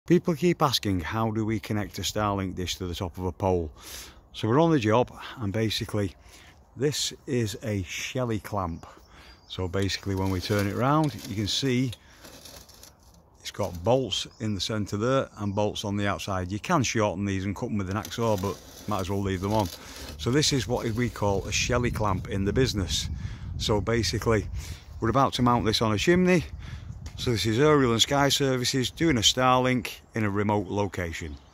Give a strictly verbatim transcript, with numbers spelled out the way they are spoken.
People keep asking, how do we connect a Starlink dish to the top of a pole? So we're on the job, and basically this is a shelly clamp. So basically when we turn it around, you can see it's got bolts in the centre there and bolts on the outside. You can shorten these and cut them with an hacksaw, but might as well leave them on. So this is what we call a shelly clamp in the business. So basically we're about to mount this on a chimney. So this is Aerial and Sky Services doing a Starlink in a remote location.